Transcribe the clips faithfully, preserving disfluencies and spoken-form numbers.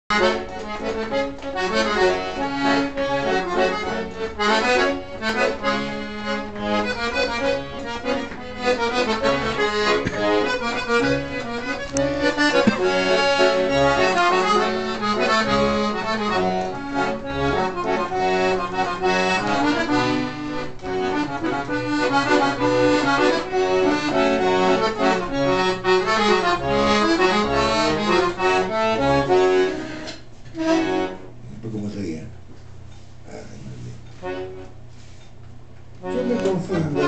¿Cómo seguía? Yo me confundo.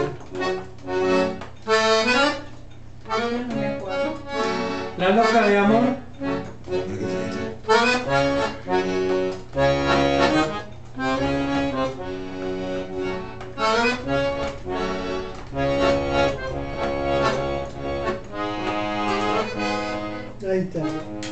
No me acuerdo. La loca de amor. Ahí está.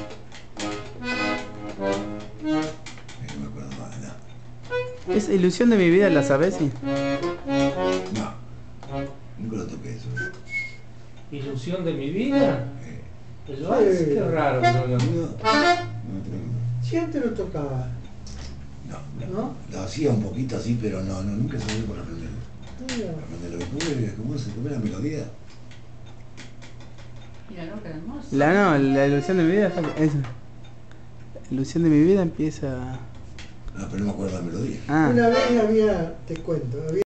No me acuerdo más de nada. ¿Es ilusión de mi vida, la sabes? Sí. No, nunca lo toqué eso. ¿Ilusión de mi vida? Eh, El vals, qué raro que no lo... no, no, no tengo ningún- Si antes lo tocaba, No, ¿no? lo hacía un poquito así, pero no, no nunca sabía por aprenderlo. Mira. Por aprenderlo. Después, ¿cómo se come la melodía? Mira, no queda hermoso. La no, la ilusión de mi vida fue eso. La ilusión de mi vida empieza. Ah, pero no me acuerdo la melodía. Ah. Una vez había, te cuento, había